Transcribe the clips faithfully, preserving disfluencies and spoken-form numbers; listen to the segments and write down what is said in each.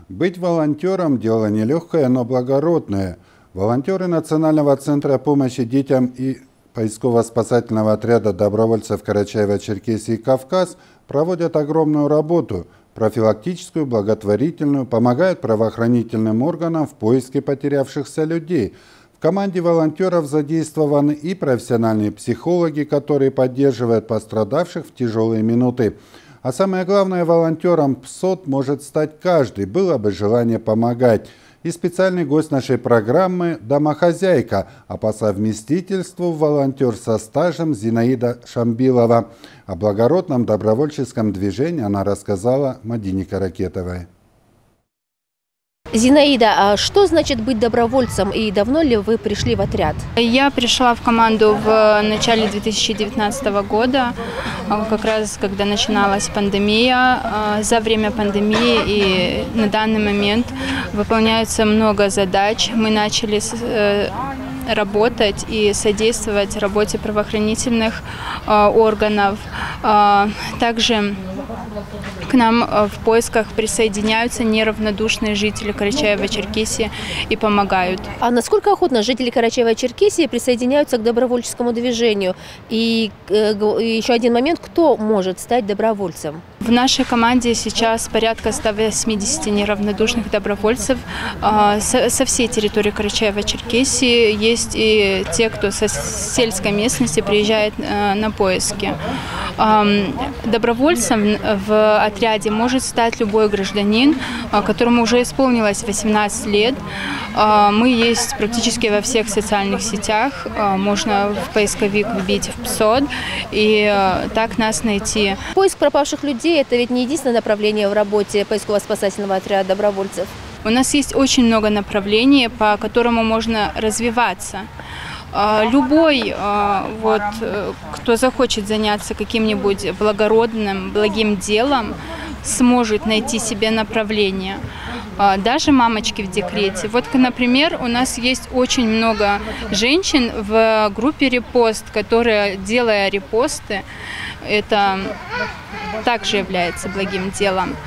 Быть волонтером – дело нелегкое, но благородное. Волонтеры Национального центра помощи детям и поисково-спасательного отряда добровольцев Карачаево-Черкесии «Кавказ» проводят огромную работу – профилактическую, благотворительную, помогают правоохранительным органам в поиске потерявшихся людей. В команде волонтеров задействованы и профессиональные психологи, которые поддерживают пострадавших в тяжелые минуты. А самое главное, волонтером ПСОТ может стать каждый, было бы желание помогать. И специальный гость нашей программы – домохозяйка, а по совместительству волонтер со стажем Зинаида Шамбилова. О благородном добровольческом движении она рассказала Мадине Каракетовой. Зинаида, а что значит быть добровольцем и давно ли вы пришли в отряд? Я пришла в команду в начале две тысячи девятнадцатого года, как раз когда начиналась пандемия. За время пандемии и на данный момент выполняется много задач. Мы начали работать и содействовать работе правоохранительных органов. Также к нам в поисках присоединяются неравнодушные жители Карачаево-Черкесии и помогают. А насколько охотно жители Карачаево-Черкесии присоединяются к добровольческому движению? И, и еще один момент, кто может стать добровольцем? В нашей команде сейчас порядка ста восьмидесяти неравнодушных добровольцев со всей территории Карачаево-Черкесии. Есть и те, кто со сельской местности приезжает на поиски. Добровольцем в отряде может стать любой гражданин, которому уже исполнилось восемнадцать лет. Мы есть практически во всех социальных сетях. Можно в поисковик вбить в ПСОТ и так нас найти. Поиск пропавших людей – это ведь не единственное направление в работе поисково-спасательного отряда добровольцев. У нас есть очень много направлений, по которому можно развиваться. Любой, вот, кто захочет заняться каким-нибудь благородным, благим делом, сможет найти себе направление. Даже мамочки в декрете. Вот, например, у нас есть очень много женщин в группе «Репост», которые, делая репосты, это также является благим делом.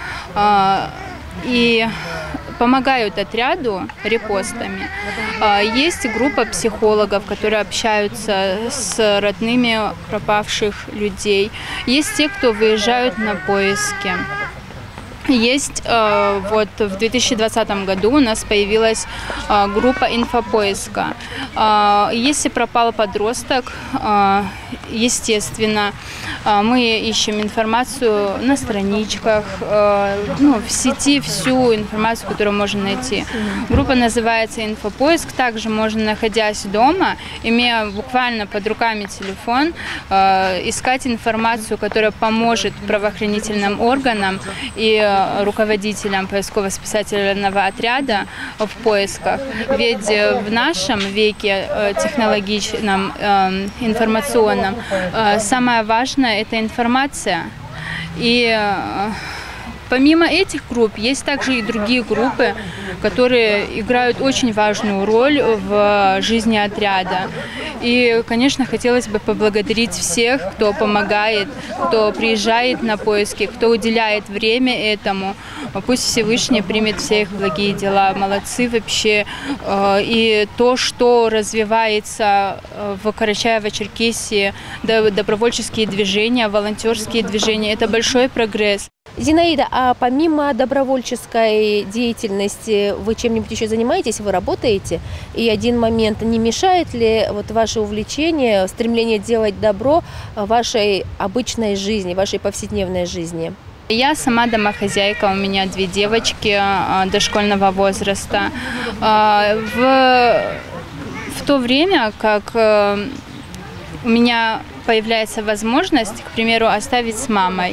И помогают отряду репостами. Есть группа психологов, которые общаются с родными пропавших людей. Есть те, кто выезжают на поиски. Есть, вот в две тысячи двадцатом году у нас появилась группа инфопоиска. Если пропал подросток, естественно, мы ищем информацию на страничках, ну, в сети, всю информацию, которую можно найти. Группа называется «Инфопоиск». Также можно, находясь дома, имея буквально под руками телефон, искать информацию, которая поможет правоохранительным органам и руководителям поисково-спасательного отряда в поисках. Ведь в нашем веке технологичном, информационном, самое важное – это информация. И помимо этих групп, есть также и другие группы, которые играют очень важную роль в жизни отряда. И, конечно, хотелось бы поблагодарить всех, кто помогает, кто приезжает на поиски, кто уделяет время этому. Пусть Всевышний примет все их благие дела. Молодцы вообще. И то, что развивается в Карачаево-Черкесии, добровольческие движения, волонтерские движения, это большой прогресс. Зинаида, а помимо добровольческой деятельности вы чем-нибудь еще занимаетесь, вы работаете? И один момент, не мешает ли вот ваше увлечение, стремление делать добро вашей обычной жизни, вашей повседневной жизни? Я сама домохозяйка, у меня две девочки дошкольного возраста. В, в то время, как у меня появляется возможность, к примеру, оставить с мамой,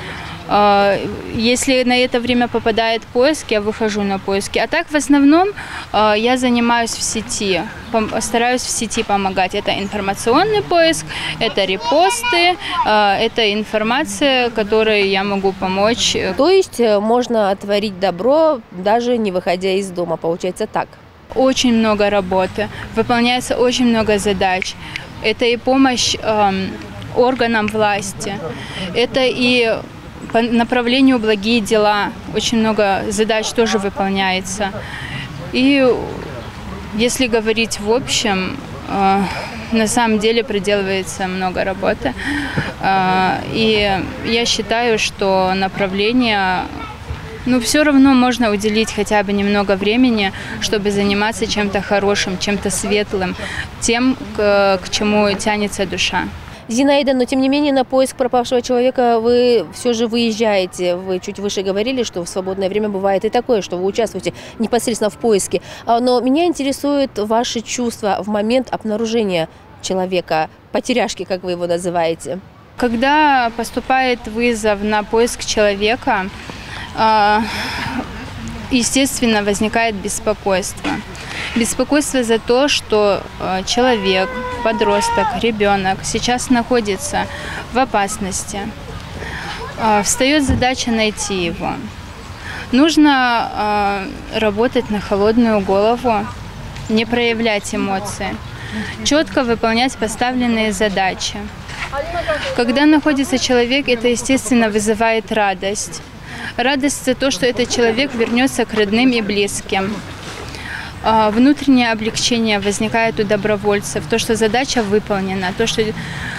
если на это время попадает поиск, я выхожу на поиски. А так в основном я занимаюсь в сети, стараюсь в сети помогать. Это информационный поиск, это репосты, это информация, которой я могу помочь. То есть можно творить добро, даже не выходя из дома, получается так? Очень много работы, выполняется очень много задач. Это и помощь органам власти, это и по направлению благие дела очень много задач тоже выполняется. И если говорить в общем, на самом деле проделывается много работы. И я считаю, что направление, ну, все равно можно уделить хотя бы немного времени, чтобы заниматься чем-то хорошим, чем-то светлым, тем, к, к чему тянется душа. Зинаида, но тем не менее на поиск пропавшего человека вы все же выезжаете. Вы чуть выше говорили, что в свободное время бывает и такое, что вы участвуете непосредственно в поиске. Но меня интересуют ваши чувства в момент обнаружения человека, потеряшки, как вы его называете. Когда поступает вызов на поиск человека, естественно, возникает беспокойство. Беспокойство за то, что человек, подросток, ребенок сейчас находится в опасности. Встает задача найти его. Нужно работать на холодную голову, не проявлять эмоции, четко выполнять поставленные задачи. Когда находится человек, это, естественно, вызывает радость. Радость за то, что этот человек вернется к родным и близким. Внутреннее облегчение возникает у добровольцев, то, что задача выполнена, то, что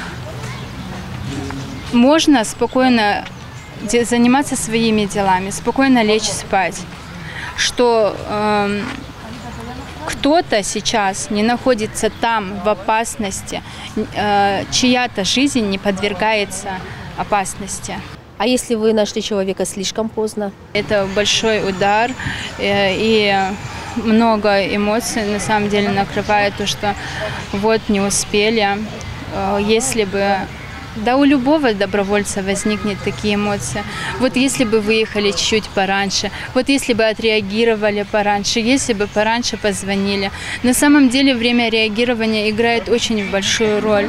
можно спокойно заниматься своими делами, спокойно лечь спать, что э, кто-то сейчас не находится там в опасности, э, чья-то жизнь не подвергается опасности. А если вы нашли человека слишком поздно? Это большой удар э, и много эмоций на самом деле накрывает то, что вот не успели. Если бы, да, у любого добровольца возникнет такие эмоции. Вот если бы выехали чуть-чуть пораньше, вот если бы отреагировали пораньше, если бы пораньше позвонили. На самом деле время реагирования играет очень большую роль.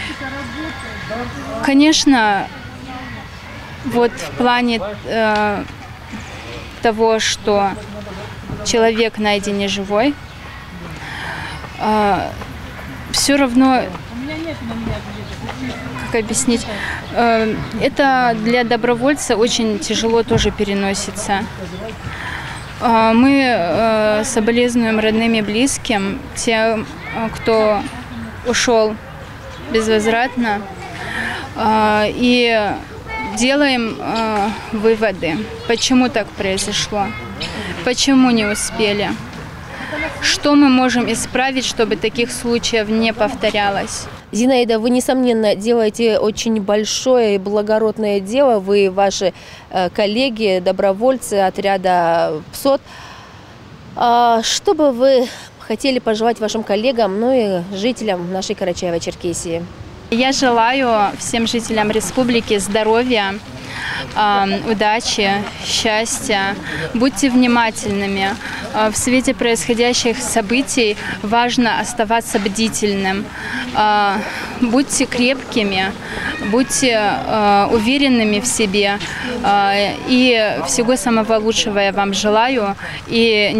Конечно, вот в плане э, того, что человек найден не живой, э, все равно, как объяснить, э, это для добровольца очень тяжело тоже переносится. Э, мы э, соболезнуем родным и близким, тем, кто ушел безвозвратно, э, и делаем э, выводы, почему так произошло. Почему не успели? Что мы можем исправить, чтобы таких случаев не повторялось? Зинаида, вы, несомненно, делаете очень большое и благородное дело. Вы, ваши э, коллеги, добровольцы отряда ПСОТ. А что бы вы хотели пожелать вашим коллегам, ну и жителям нашей Карачаево-Черкесии? Я желаю всем жителям республики здоровья, удачи, счастья. Будьте внимательными. В свете происходящих событий важно оставаться бдительным. Будьте крепкими, будьте уверенными в себе. И всего самого лучшего я вам желаю. И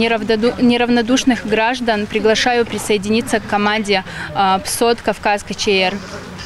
неравнодушных граждан приглашаю присоединиться к команде ПСОТ «Кавказ КЧР».